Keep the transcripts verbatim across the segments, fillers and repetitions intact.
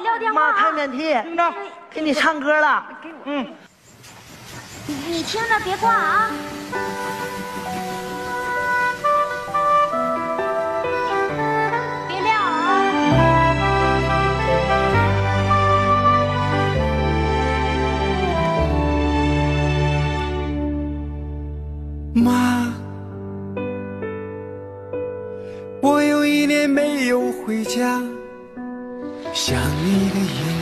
撂电话。 妈开免提， 听着， 给你唱歌了。 嗯， 你你听着，别挂啊。别撂啊。 妈，我有一年没有回家，想你的夜，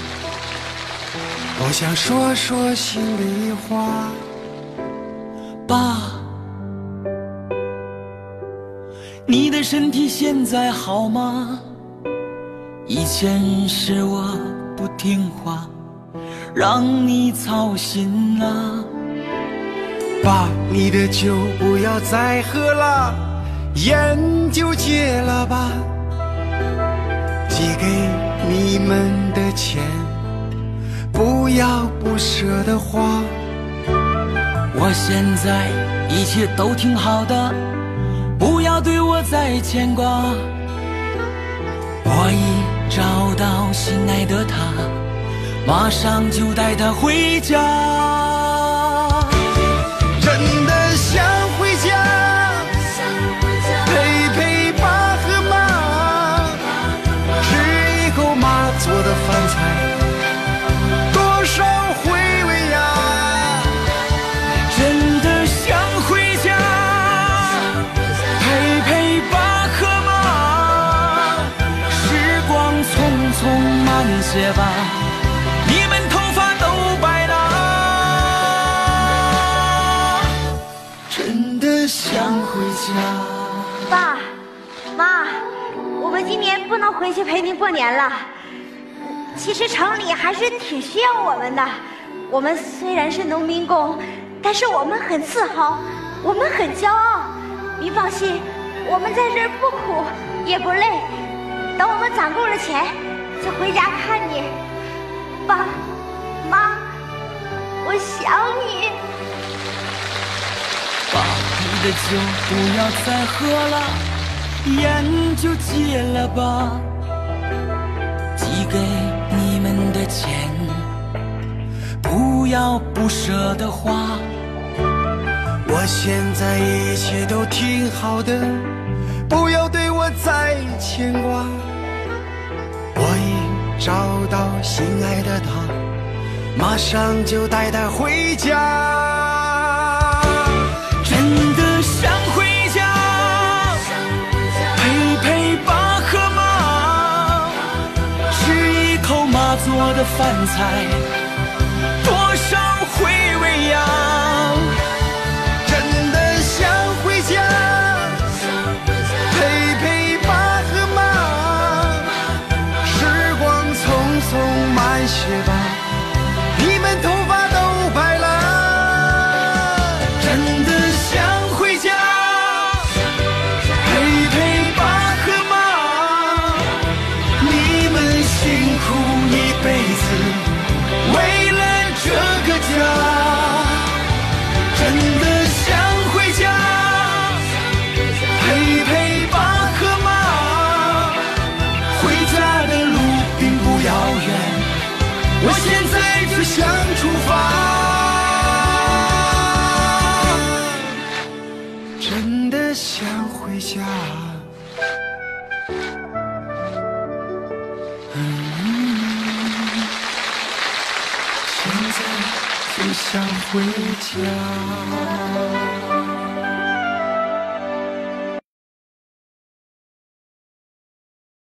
我想说说心里话。爸，你的身体现在好吗？以前是我不听话，让你操心了。爸，你的酒不要再喝了，烟就戒了吧。寄给你们的钱，不要不舍得花。我现在一切都挺好的，不要对我再牵挂。我已找到心爱的他，马上就带他回家。真的想回家，陪陪爸和妈，吃一口妈做的饭菜，多少回味呀！真的想回家，陪陪爸和妈，时光匆匆慢些吧，你们头发都白了。真的想回家。 爸妈，我们今年不能回去陪您过年了。其实城里还是挺需要我们的。我们虽然是农民工，但是我们很自豪，我们很骄傲。您放心，我们在这儿不苦也不累。等我们攒够了钱，就回家看你。爸妈，我想你。 爸，你的酒不要再喝了，烟就戒了吧。寄给你们的钱，不要不舍得花。我现在一切都挺好的，不要对我再牵挂。我已找到心爱的他，马上就带他回家。真的想回家，陪陪爸和妈，吃一口妈做的饭菜，多少回味呀！真的想回家，陪陪爸和妈，时光匆匆慢些吧，你们头发都白了。真的想回家，陪陪爸和妈，你们辛苦一辈子，为了这个家。真的想回家，陪陪爸和妈，回家的路并不遥远，我现在就想出发。真的想回家，嗯，现在就想回家。